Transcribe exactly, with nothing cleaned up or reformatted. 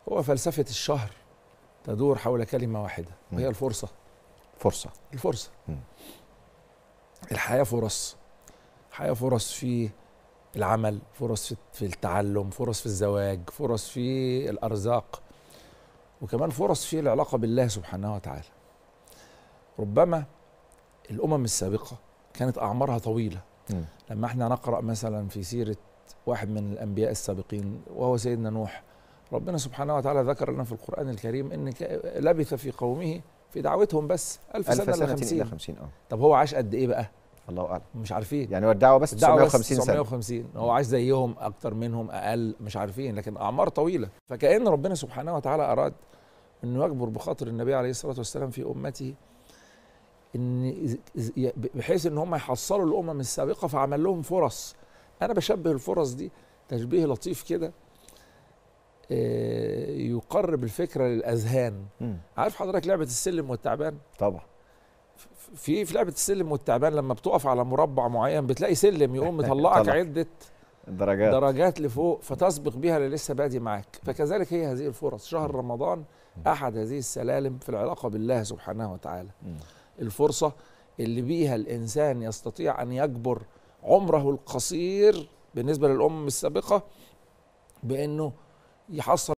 هو فلسفة الشهر تدور حول كلمة واحدة وهي الفرصة. فرصة الفرصة م. الحياة فرص، الحياة فرص في العمل، فرص في التعلم، فرص في الزواج، فرص في الأرزاق، وكمان فرص في العلاقة بالله سبحانه وتعالى. ربما الأمم السابقة كانت أعمارها طويلة. م. لما احنا نقرأ مثلا في سيرة واحد من الأنبياء السابقين وهو سيدنا نوح، ربنا سبحانه وتعالى ذكر لنا في القرآن الكريم إن لبث في قومه في دعوتهم بس ألف سنة إلى خمسين. اه طب هو عاش قد إيه بقى؟ الله أعلم، مش عارفين. يعني هو الدعوة بس تسعمائة وخمسين سنة. تسعمائة وخمسين هو عاش زيهم أكتر منهم أقل مش عارفين، لكن أعمار طويلة. فكأن ربنا سبحانه وتعالى أراد إنه يجبر بخاطر النبي عليه الصلاة والسلام في أمته، إن بحيث إن هم يحصلوا الأمم السابقة، فعمل لهم فرص. أنا بشبه الفرص دي تشبيه لطيف كده يقرب الفكرة للأذهان. م. عارف حضرتك لعبة السلم والتعبان؟ طبعا. في في لعبة السلم والتعبان لما بتقف على مربع معين بتلاقي سلم يقوم مطلعك عدة درجات درجات لفوق فتسبق بيها اللي لسه بادي معاك. فكذلك هي هذه الفرص. شهر رمضان أحد هذه السلالم في العلاقة بالله سبحانه وتعالى. م. الفرصة اللي بيها الإنسان يستطيع أن يجبر عمره القصير بالنسبة للأمم السابقة بأنه يحصل